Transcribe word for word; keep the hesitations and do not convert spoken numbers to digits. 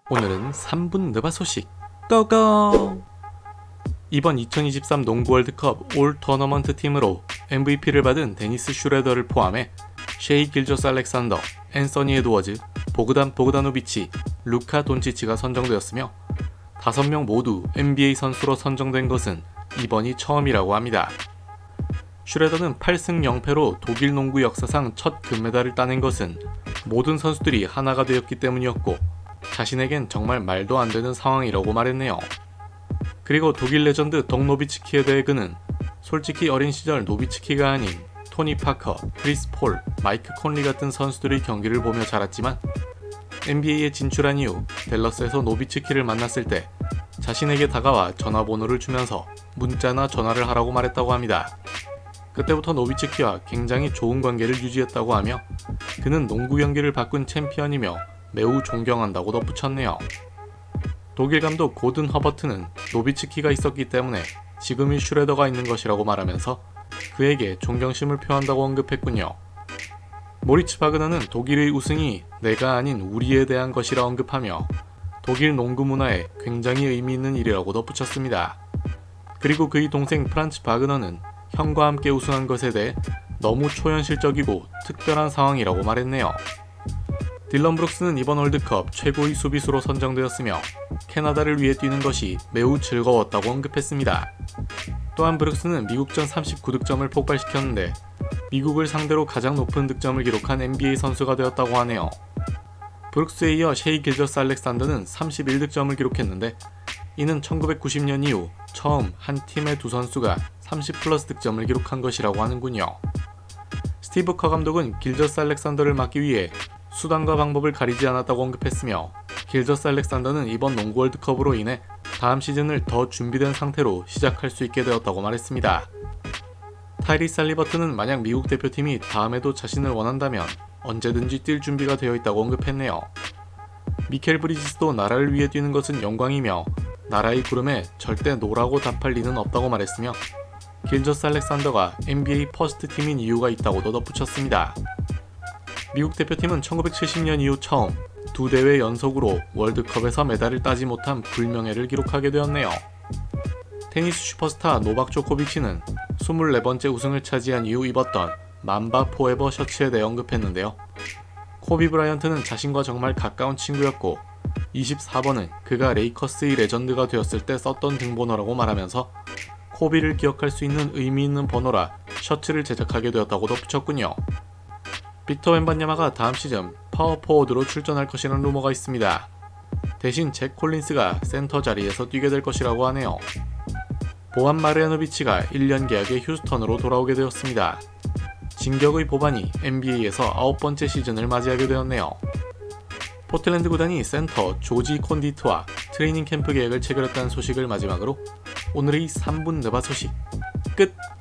오늘은 삼 분 느바 소식 고고! 이번 이천이십삼 농구 월드컵 올 토너먼트 팀으로 엠브이피를 받은 데니스 슈레더를 포함해 셰이 길저스 알렉산더, 앤서니 에드워즈, 보그단 보그다노비치, 루카 돈치치가 선정되었으며 다섯 명 모두 엔비에이 선수로 선정된 것은 이번이 처음이라고 합니다. 슈레더는 팔 승 영 패로 독일 농구 역사상 첫 금메달을 따낸 것은 모든 선수들이 하나가 되었기 때문이었고 자신에겐 정말 말도 안 되는 상황이라고 말했네요. 그리고 독일 레전드 덕 노비츠키에 대해 그는 솔직히 어린 시절 노비츠키가 아닌 토니 파커, 크리스 폴, 마이크 콘리 같은 선수들의 경기를 보며 자랐지만 엔비에이에 진출한 이후 댈러스에서 노비츠키를 만났을 때 자신에게 다가와 전화번호를 주면서 문자나 전화를 하라고 말했다고 합니다. 그때부터 노비츠키와 굉장히 좋은 관계를 유지했다고 하며 그는 농구 경기를 바꾼 챔피언이며 매우 존경한다고 덧붙였네요. 독일 감독 고든 허버트는 노비츠키가 있었기 때문에 지금의 슈레더가 있는 것이라고 말하면서 그에게 존경심을 표한다고 언급했군요. 모리츠 바그너는 독일의 우승이 내가 아닌 우리에 대한 것이라 언급하며 독일 농구 문화에 굉장히 의미 있는 일이라고 덧붙였습니다. 그리고 그의 동생 프란츠 바그너는 형과 함께 우승한 것에 대해 너무 초현실적이고 특별한 상황이라고 말했네요. 딜런 브룩스는 이번 월드컵 최고의 수비수로 선정되었으며 캐나다를 위해 뛰는 것이 매우 즐거웠다고 언급했습니다. 또한 브룩스는 미국전 삼십구 득점을 폭발시켰는데 미국을 상대로 가장 높은 득점을 기록한 엔비에이 선수가 되었다고 하네요. 브룩스에 이어 셰이 길저스 알렉산더는 삼십일 득점을 기록했는데 이는 천구백구십 년 이후 처음 한 팀의 두 선수가 삼십 플러스 득점을 기록한 것이라고 하는군요. 스티브 커 감독은 길저스 알렉산더를 막기 위해 수단과 방법을 가리지 않았다고 언급했으며 길저스 알렉산더는 이번 농구 월드컵으로 인해 다음 시즌을 더 준비된 상태로 시작할 수 있게 되었다고 말했습니다. 타이리스 할리버튼은 만약 미국 대표팀이 다음에도 자신을 원한다면 언제든지 뛸 준비가 되어 있다고 언급했네요. 미켈 브리지스도 나라를 위해 뛰는 것은 영광이며 나라의 구름에 절대 노라고 답할 리는 없다고 말했으며 길저스 알렉산더가 엔비에이 퍼스트 팀인 이유가 있다고도 덧붙였습니다. 미국 대표팀은 천구백칠십 년 이후 처음 두 대회 연속으로 월드컵에서 메달을 따지 못한 불명예를 기록하게 되었네요. 테니스 슈퍼스타 노박 조코비치는 이십사 번째 우승을 차지한 이후 입었던 만바 포에버 셔츠에 대해 언급했는데요. 코비 브라이언트는 자신과 정말 가까운 친구였고 이십사 번은 그가 레이커스의 레전드가 되었을 때 썼던 등번호라고 말하면서 코비를 기억할 수 있는 의미 있는 번호라 셔츠를 제작하게 되었다고 덧붙였군요. 빅터 웬반야마가 다음 시즌 파워포워드로 출전할 것이라는 루머가 있습니다. 대신 잭 콜린스가 센터 자리에서 뛰게 될 것이라고 하네요. 보안 마르야노비치가 일 년 계약의 휴스턴으로 돌아오게 되었습니다. 진격의 보반이 엔비에이에서 아홉 번째 시즌을 맞이하게 되었네요. 포틀랜드 구단이 센터 조지 콘디트와 트레이닝 캠프 계약을 체결했다는 소식을 마지막으로 오늘의 삼 분 느바 소식 끝!